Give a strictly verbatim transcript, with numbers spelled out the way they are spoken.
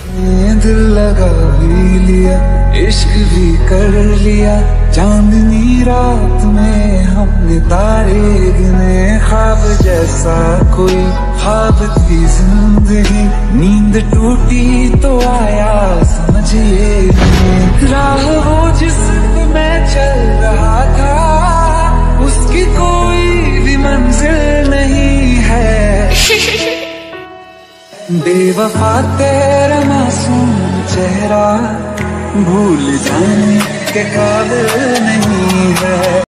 दिल लगा भी लिया, इश्क भी कर लिया, चांदनी रात में हमने तारे गिने। ख्वाब जैसा कोई ख्वाब थी जिंदगी, नींद टूटी तो आया समझिए नहीं। राह वो जिस पे मैं चल रहा था, उसकी कोई भी मंजिल नहीं है। बेवफा तेरा मासूम चेहरा भूल जाने के काबिल नहीं है।